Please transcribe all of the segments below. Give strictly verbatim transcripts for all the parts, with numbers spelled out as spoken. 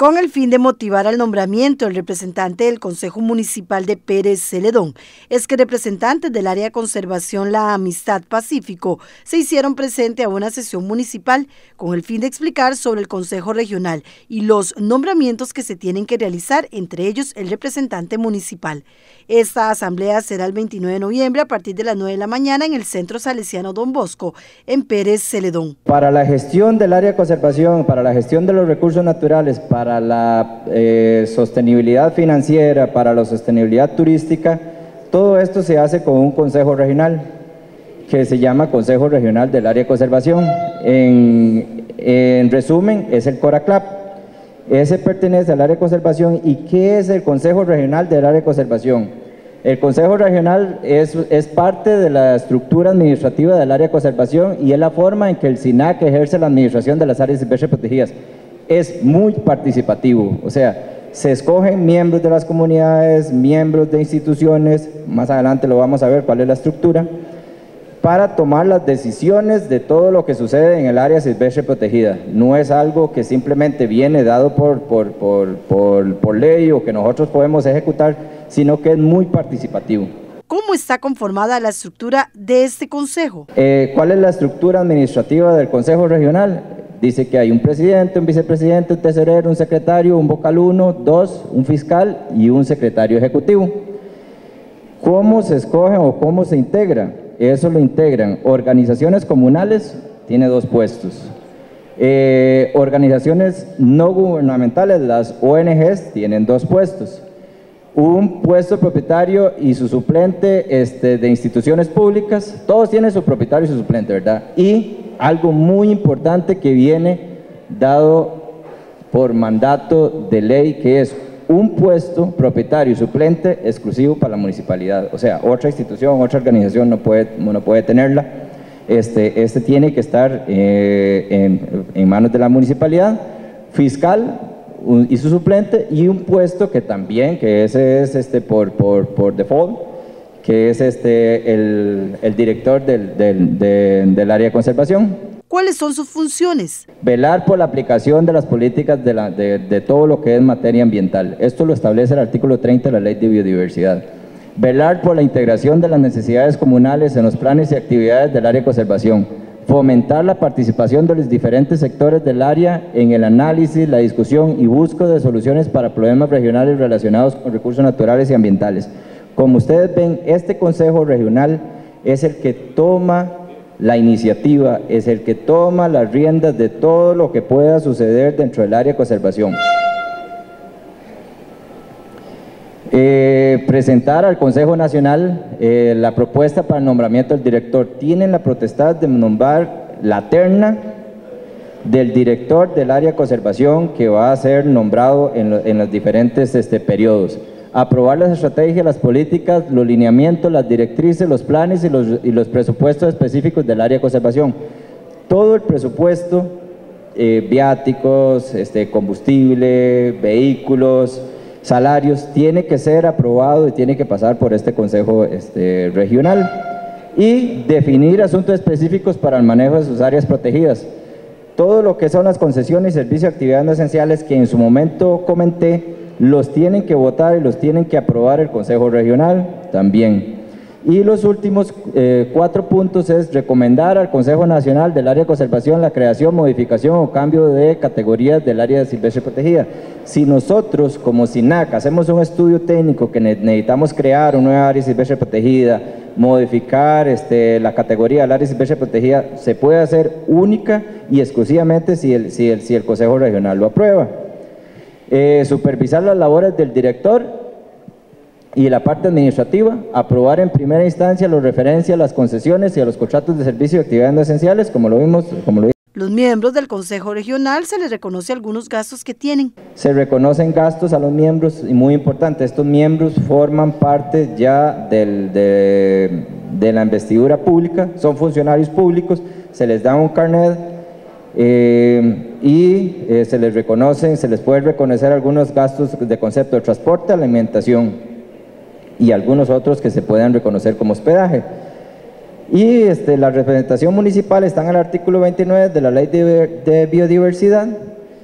Con el fin de motivar al nombramiento del representante del Consejo Municipal de Pérez Celedón, es que representantes del área de conservación La Amistad Pacífico se hicieron presente a una sesión municipal con el fin de explicar sobre el Consejo Regional y los nombramientos que se tienen que realizar, entre ellos el representante municipal. Esta asamblea será el veintinueve de noviembre a partir de las nueve de la mañana en el Centro Salesiano Don Bosco, en Pérez Celedón. Para la gestión del área de conservación, para la gestión de los recursos naturales, para la eh, sostenibilidad financiera, para la sostenibilidad turística, todo esto se hace con un consejo regional que se llama Consejo Regional del Área de Conservación. En, en resumen, es el CORACLAP. Ese pertenece al área de conservación. ¿Y qué es el Consejo Regional del Área de Conservación? El Consejo Regional es, es parte de la estructura administrativa del área de conservación y es la forma en que el SINAC ejerce la administración de las áreas silvestres protegidas. Es muy participativo, o sea, se escogen miembros de las comunidades, miembros de instituciones, más adelante lo vamos a ver cuál es la estructura, para tomar las decisiones de todo lo que sucede en el área silvestre protegida. No es algo que simplemente viene dado por, por, por, por, por ley o que nosotros podemos ejecutar, sino que es muy participativo. ¿Cómo está conformada la estructura de este consejo? Eh, ¿Cuál es la estructura administrativa del Consejo Regional? Dice que hay un presidente, un vicepresidente, un tesorero, un secretario, un vocal uno, dos, un fiscal y un secretario ejecutivo. ¿Cómo se escogen o cómo se integra? Eso lo integran organizaciones comunales, tiene dos puestos. Eh, organizaciones no gubernamentales, las O N Ges, tienen dos puestos. Un puesto propietario y su suplente este, de instituciones públicas, todos tienen su propietario y su suplente, ¿verdad? Y algo muy importante que viene dado por mandato de ley, que es un puesto propietario y suplente exclusivo para la municipalidad. O sea, otra institución, otra organización no puede, no puede tenerla. Este, este tiene que estar eh, en, en manos de la municipalidad, fiscal un, y su suplente, y un puesto que también, que ese es este, por, por, por default, que es este, el, el director del, del, del, del área de conservación. ¿Cuáles son sus funciones? Velar por la aplicación de las políticas de, la, de, de todo lo que es materia ambiental. Esto lo establece el artículo treinta de la Ley de Biodiversidad. Velar por la integración de las necesidades comunales en los planes y actividades del área de conservación. Fomentar la participación de los diferentes sectores del área en el análisis, la discusión y búsqueda de soluciones para problemas regionales relacionados con recursos naturales y ambientales. Como ustedes ven, este Consejo Regional es el que toma la iniciativa, es el que toma las riendas de todo lo que pueda suceder dentro del área de conservación. Eh, presentar al Consejo Nacional eh, la propuesta para el nombramiento del director. Tienen la potestad de nombrar la terna del director del área de conservación que va a ser nombrado en, lo, en los diferentes este, periodos. Aprobar las estrategias, las políticas, los lineamientos, las directrices, los planes y los, y los presupuestos específicos del área de conservación. Todo el presupuesto, eh, viáticos, este, combustible, vehículos, salarios, tiene que ser aprobado y tiene que pasar por este Consejo este, Regional. Y definir asuntos específicos para el manejo de sus áreas protegidas. Todo lo que son las concesiones, servicios y actividades no esenciales que en su momento comenté, los tienen que votar y los tienen que aprobar el Consejo Regional también. Y los últimos eh, cuatro puntos es recomendar al Consejo Nacional del Área de Conservación la creación, modificación o cambio de categorías del área silvestre protegida. Si nosotros como SINAC hacemos un estudio técnico que necesitamos crear una nueva área silvestre protegida, modificar este, la categoría del área silvestre protegida, se puede hacer única y exclusivamente si el, si el, si el Consejo Regional lo aprueba. Eh, supervisar las labores del director y la parte administrativa, aprobar en primera instancia lo referente a las concesiones y a los contratos de servicio y actividades no esenciales, como lo vimos. Como lo Los miembros del Consejo Regional se les reconoce algunos gastos que tienen. Se reconocen gastos a los miembros y muy importante, estos miembros forman parte ya del, de, de la investidura pública, son funcionarios públicos, se les da un carnet. Eh, y eh, se les reconocen, se les puede reconocer algunos gastos de concepto de transporte, alimentación y algunos otros que se puedan reconocer como hospedaje. Y este, la representación municipal está en el artículo veintinueve de la Ley de, de Biodiversidad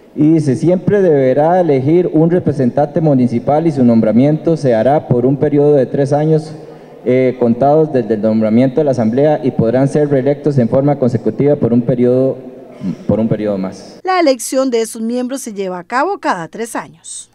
Y dice, siempre deberá elegir un representante municipal y su nombramiento se hará por un periodo de tres años eh, contados desde el nombramiento de la Asamblea y podrán ser reelectos en forma consecutiva por un periodo, por un periodo más. La elección de esos miembros se lleva a cabo cada tres años.